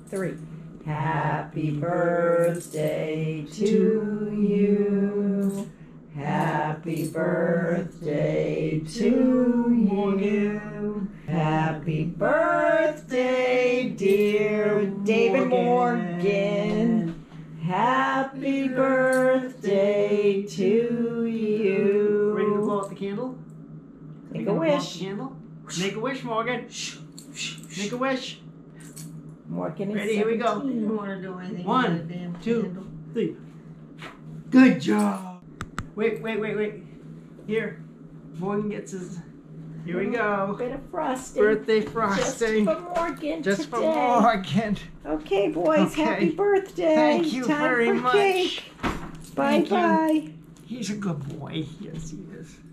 3. Happy birthday to you. Happy birthday to you. Happy birthday, dear David Morgan. Happy birthday to you. Ready to blow out the candle? Make a wish. Make a wish, Morgan. Make a wish. Morgan is Ready? Here we go. 17. You don't want to do anything with 1, that damn 2, candle. 3. Good job. Wait. Here. Morgan gets his. Here we go. Bit of frosting. Birthday Just frosting. for Morgan Just today. for Morgan. Okay, boys. Okay. Happy birthday. Thank you Time very for much. cake. Thank you. Bye-bye. He's a good boy. Yes, he is.